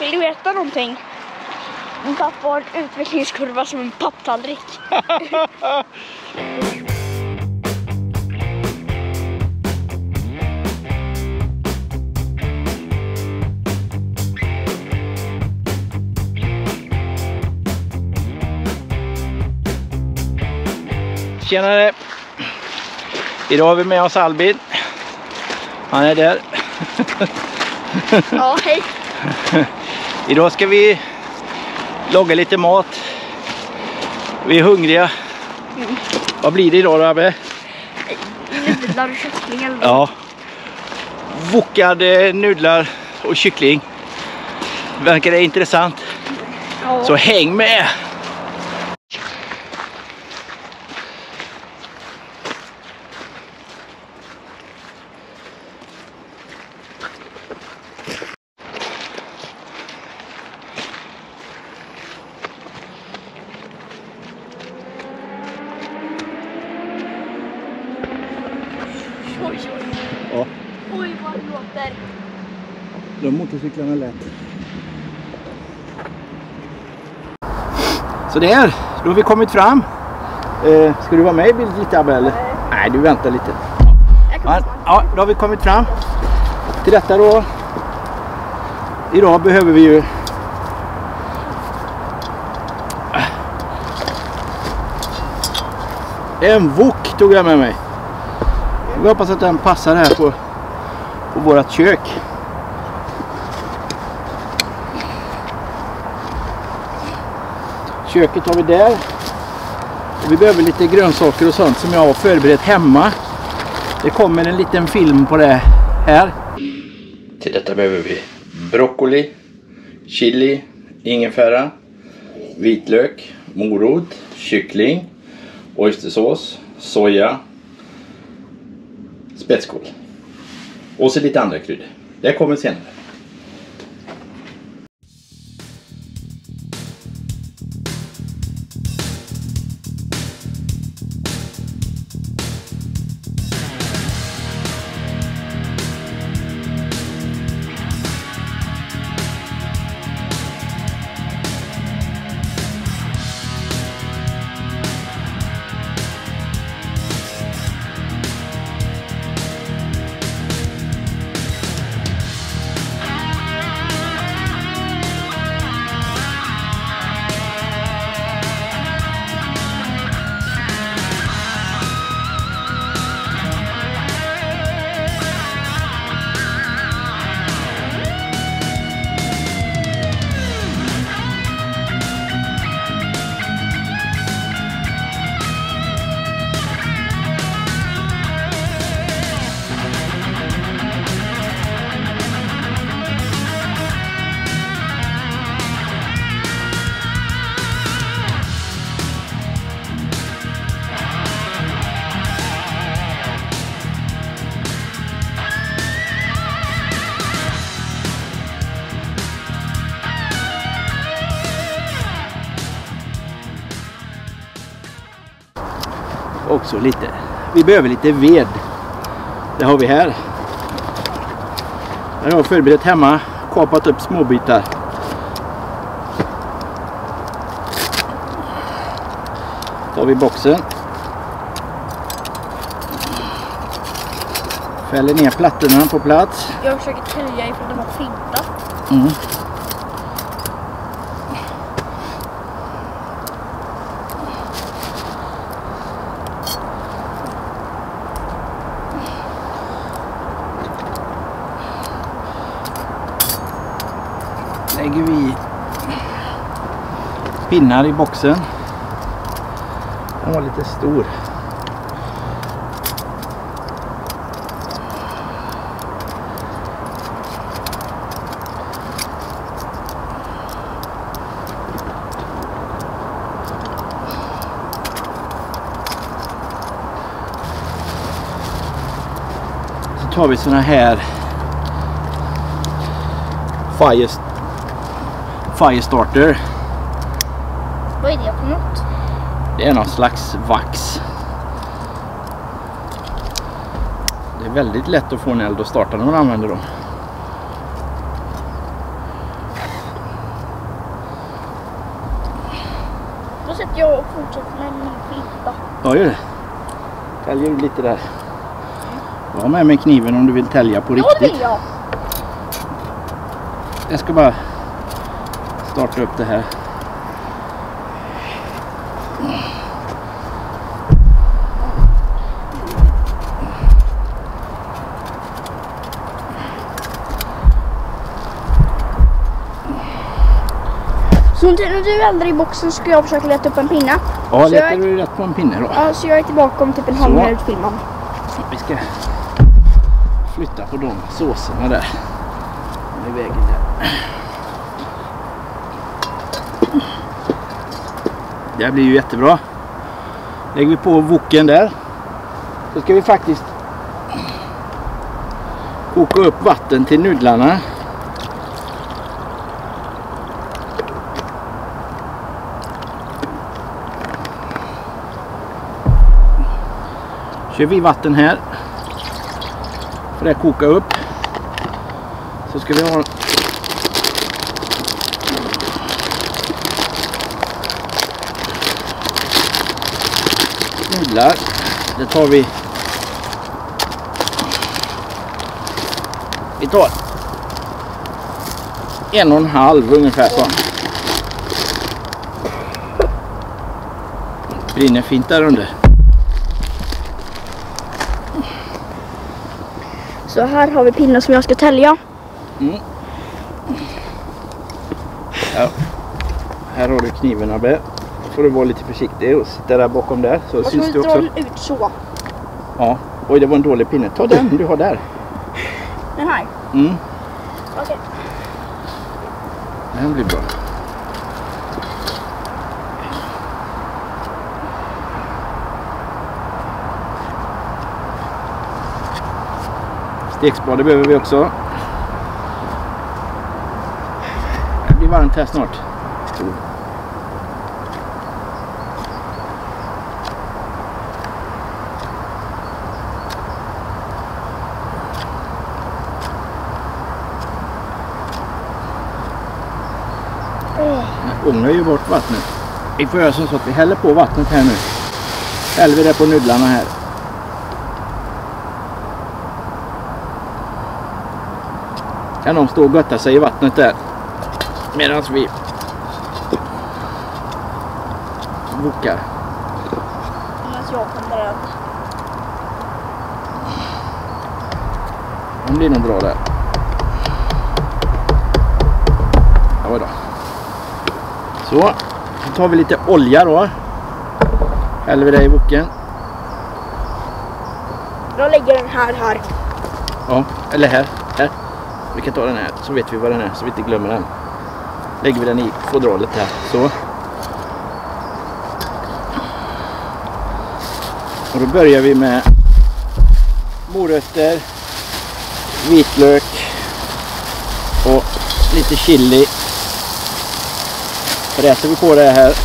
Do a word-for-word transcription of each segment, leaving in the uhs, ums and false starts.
Vill du veta någonting? Min pappa har en utvecklingskurva som en papptallrik. Tjenare! Idag har vi med oss Albin. Han är där. Ja, hej. Idag ska vi laga lite mat. Vi är hungriga. Mm. Vad blir det idag då, Abbe? Nudlar och kyckling eller? Ja. Wokade nudlar och kyckling. Verkar det intressant? Ja. Så häng med! Oj, oj. Ja. Oj, vad det låter. De motorcyklarna lätt. Så där, då har vi kommit fram. Eh, ska du vara med i bild lite, Abbe, eller? Nej. Nej, du väntar lite. Ja, ja, då har vi kommit fram till detta då. Idag behöver vi ju en wok tog jag med mig. Vi hoppas att den passar här på, på vårat kök. Köket har vi där. Och vi behöver lite grönsaker och sånt som jag har förberett hemma. Det kommer en liten film på det här. Till detta behöver vi broccoli, chili, ingefära, vitlök, morot, kyckling, oystersås, soja, spetskål. Och så lite andra kryddor. Det kommer senare. Också lite. Vi behöver lite ved. Det har vi här. Jag har förberett hemma, kapat upp små bitar. Tar vi boxen. Fäller ner plattorna på plats. Jag försöker tälja ifrån de har flintat. Mm. Lägger vi pinnar i boxen. Den var lite stor. Så tar vi såna här fire Firestarter. Vad är det för något? Det är någon slags vax. Det är väldigt lätt att få en eld att starta när man använder dem. jag fortsätter med min film då. Ja, gör det. Täljer du lite där. Jag har med mig kniven om du vill tälja på riktigt. Ja, det vill jag. Jag ska bara starta upp det här. Så när du vänder i boxen ska jag försöka leta upp en pinne. Ja, så letar jag... du rätt på en pinne då. Ja, så jag är tillbaka om typ en halv minut filmen. Vi ska flytta på de såserna där. I vägen där. Det här blir ju jättebra. Lägger vi på voken där. Så ska vi faktiskt koka upp vatten till nudlarna. Kör vi vatten här för att koka upp, så ska vi ha nudlar. Det tar vi vi tar en och en halv ungefär så. Brinner fint där under. Så här har vi pinnar som jag ska tälja. Mm. Ja. Här har du kniven, Abbe. Får du vara lite försiktig och sitta där bakom där. Så och syns så du dra också. den ut så. Ja. Oj, det var en dålig pinne. Ta den du har där. Den här? Mm. Okej. Okay. Den blir bra. Stekspade behöver vi också. Det blir varmt här snart. Ångar ju bort vattnet. Vi får göra som så att vi häller på vattnet här nu. Häller vi det på nudlarna här. Kan de stå och götta sig i vattnet där medan vi bokar. Medan jag kommer över. Det blir nog bra där. Ja då. Så, då tar vi lite olja då. Häller vi det i boken. Jag lägger den här här. Ja, eller här. Här. Vi kan ta den här så vet vi vad den är så vi inte glömmer den. Lägger vi den i fodralet här. Så. Och då börjar vi med morötter, vitlök och lite chili. Fräser vi på det här.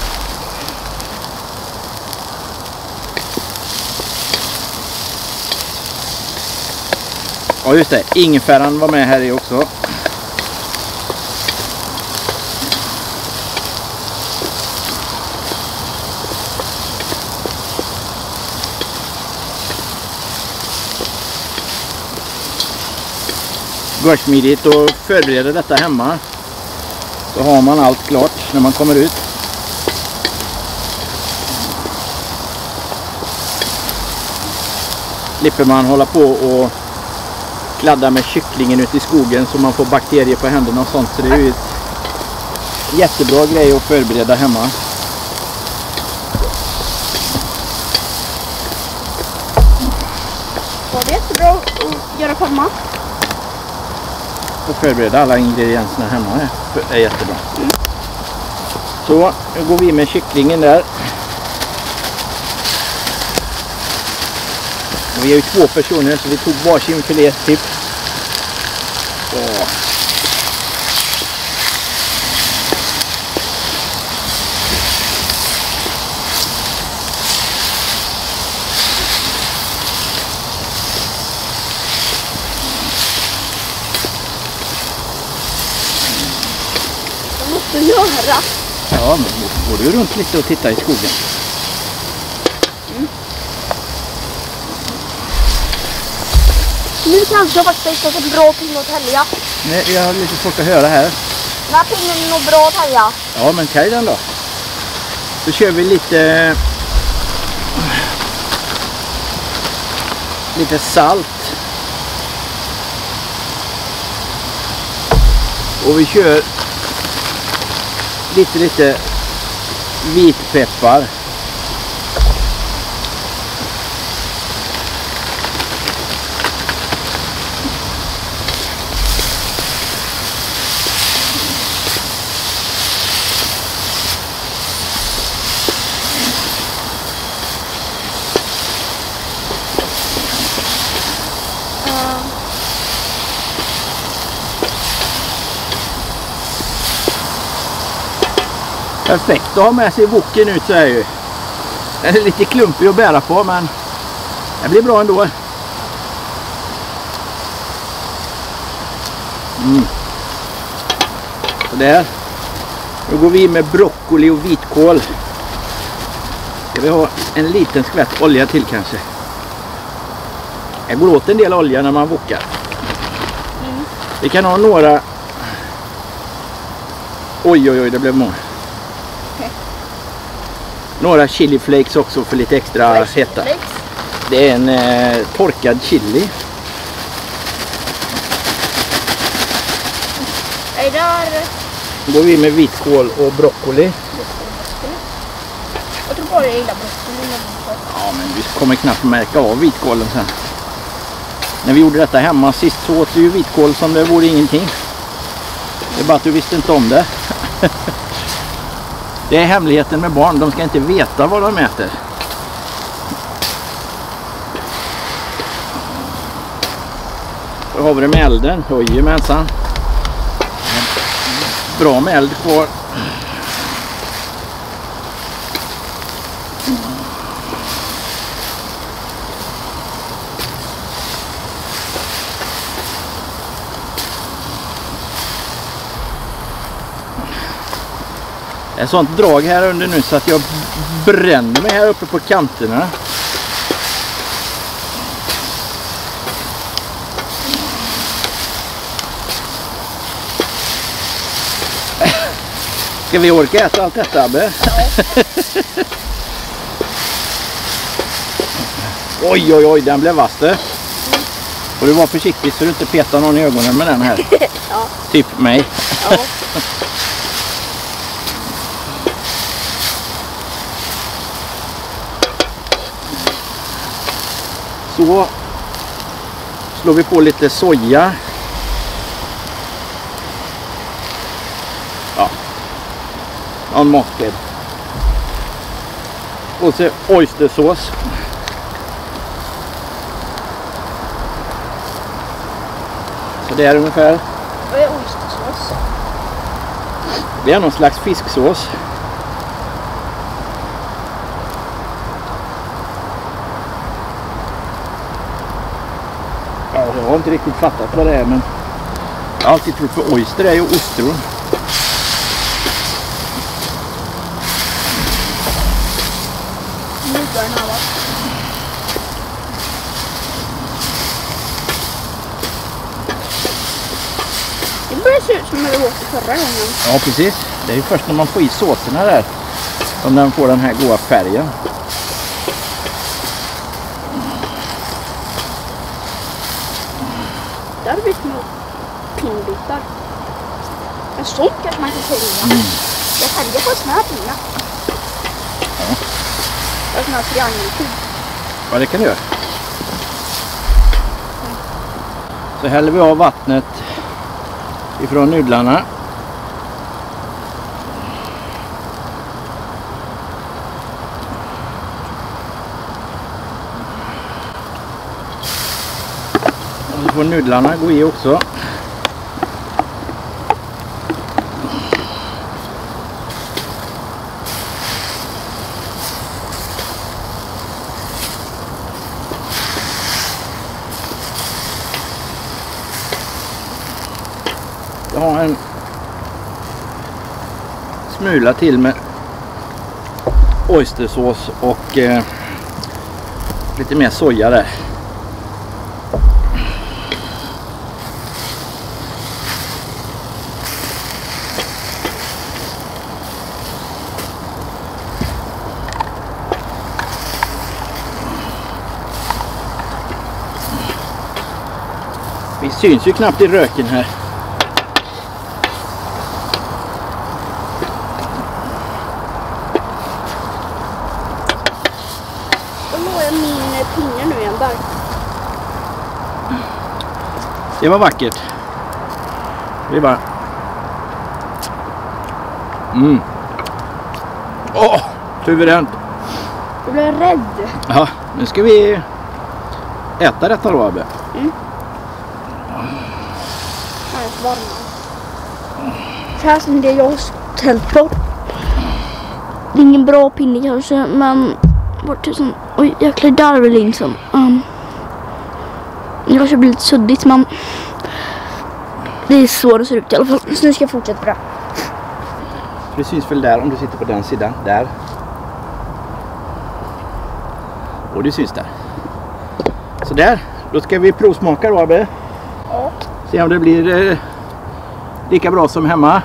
Ja just det, ingefäran var med här i också. Går smidigt och förbereda detta hemma. Så har man allt klart när man kommer ut. Slipper man hålla på och kladda med kycklingen ute i skogen så man får bakterier på händerna och sånt. Så det är ju ett jättebra grej att förbereda hemma. Ja, det är jättebra att göra hemma. Och förbereda alla ingredienserna hemma är, är jättebra. Mm. Så nu går vi med kycklingen där. Och vi är ju två personer så vi tog varsin filé typ. Så. Jag måste göra. Ja, men då går du runt lite och tittar i skogen. Mm. Nu kanske jag faktiskt har en bra pinne att tälja. Nej, jag har lite svårt att höra här. Den här pinnen är nog bra att tälja. Ja, men tälj den då. Så kör vi lite... Lite salt. Och vi kör lite lite vitpeppar. Perfekt att ha med sig woken ut så här ju. Den är lite klumpig att bära på, men det blir bra ändå. Mm. Så där. Nu går vi in med broccoli och vitkål. Ska vi ha en liten skvätt olja till kanske. Det går åt en del olja när man wokar. Mm. Vi kan ha några... Oj oj oj, det blev många. Några chili flakes också för lite extra hetta. Det är en eh, torkad chili. Är där... Då går vi med vitkål och broccoli. Jag tror bara jag gillar broccoli. Ja, men vi kommer knappt märka av vitkålen sen. När vi gjorde detta hemma sist så åt vi ju vitkål som det vore ingenting. Det är bara att du visste inte om det. Det är hemligheten med barn. De ska inte veta vad de äter. Så har vi det med elden. Höjer människan. Bra med eld kvar. Ett sånt drag här under nu så att jag bränner mig här uppe på kanterna. Ska vi orka äta allt detta, Abbe? Ja. Oj, oj, oj, den blev vass det. Och du var försiktig så du inte petar någon i ögonen med den här. Ja. Typ mig. Ja. Så slår vi på lite soja. Ja. En matsked. Och så oystersås. Så det är ungefär. Vad är oystersås? Det är någon slags fisksås. Ja, jag har inte riktigt fattat vad det är, men jag har alltid trott för oyster är ju ostron. Det börjar se ut som det var förra gången. Ja, precis. Det är ju först när man får i såserna där som den får den här goda färgen. Där har vi små pinnbitar. En sån kanske man kan sälja. Mm. Jag säljer på såna här pinnar. Ja. Det är såna här triangelpinn. Ja, det kan du göra. Mm. Så häller vi av vattnet ifrån nudlarna. Och så får nudlarna gå i också. Jag har en smula till med oystersås och eh, lite mer soja där. Vi syns ju knappt i röken här. Då når jag min pinne nu igen där. Det var vackert. Det var... Mm. Åh, suveränt. Jag blev rädd. Ja, nu ska vi äta detta då, Abbe. Mm. Jag är varm. Så här som det jag har ställt på. Det är ingen bra pinne kanske, men vart tusen. Oj, jäkla darveling som. Um, det kanske blir lite suddigt, men det är så det ser ut i alla fall. Så nu ska jag fortsätta på det. Det syns väl där om du sitter på den sidan. Där. Och det syns där. Så där. Då ska vi provsmaka då, Abbe. Ja. Se om det blir eh, lika bra som hemma.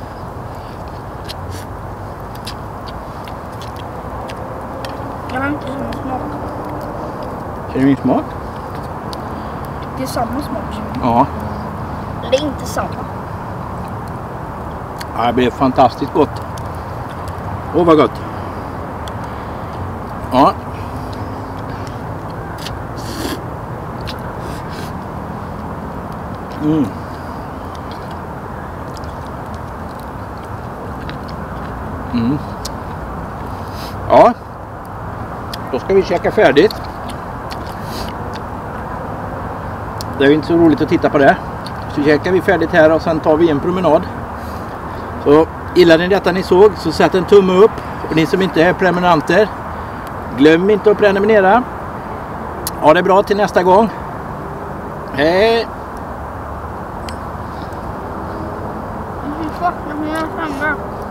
Jag har inte samma smak. Är det min smak? Det är samma smak. Ja. Det är inte samma. Ja, det blir fantastiskt gott. Åh, vad gott. Ja. Mm. Mm. Ja. Då ska vi käka färdigt. Det är ju inte så roligt att titta på det. Så käkar vi färdigt här och sen tar vi en promenad. Så gillar ni detta ni såg så sätt en tumme upp. Och ni som inte är prenumeranter, glöm inte att prenumerera. Ha det bra till nästa gång. Hej! Jag saknar mina femmor.